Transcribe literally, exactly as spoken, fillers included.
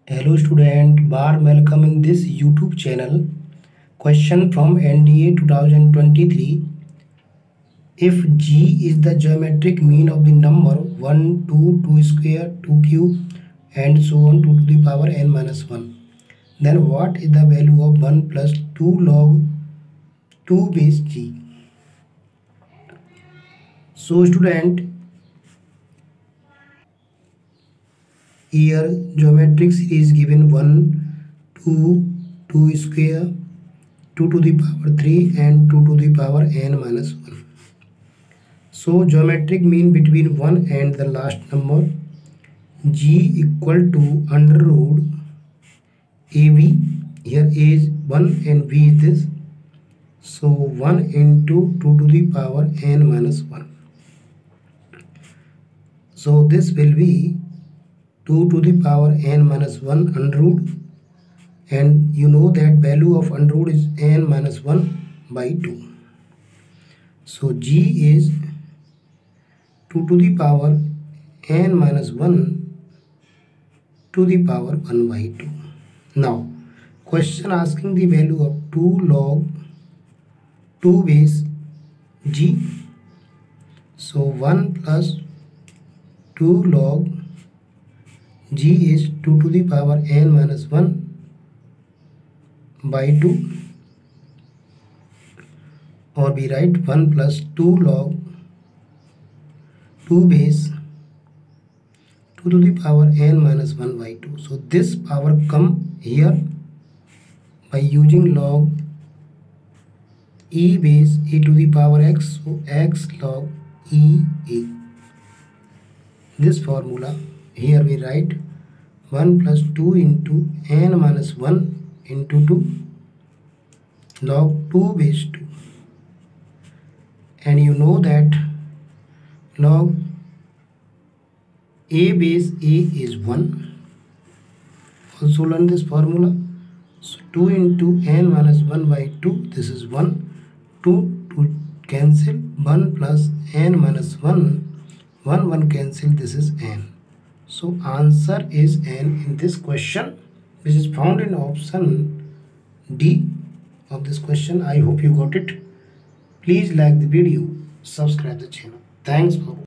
Hello student, bar welcome in this YouTube channel. Question from N D A twenty twenty-three. If G is the geometric mean of the number one, two, two square, two cube and so on two to the power n minus one, then what is the value of one plus two log two base G? So student, here geometric series given one, two, two square, two to the power three and two to the power n minus one. So geometric mean between one and the last number, G equal to under root A B. Here A is one and B is this. So one into two to the power n minus one. So this will be two to the power n minus one under root, and you know that value of under root is n minus one by two. So G is two to the power n minus one to the power one by two. Now question asking the value of two log two base G. So one plus two log G is two to the power n minus one by two, or we write one plus two log two base two to the power n minus one by two. So this power come here by using log e base e to the power x. So x log e a. This formula here we write one plus two into n minus one into two log two base two, and you know that log a base a is one. Also learn this formula. So two into n minus one by two, this is one. two to cancel, one plus n minus one, one one cancel, this is n. So answer is n in this question, which is found in option D of this question. I hope you got it. Please like the video, subscribe the channel. Thanks for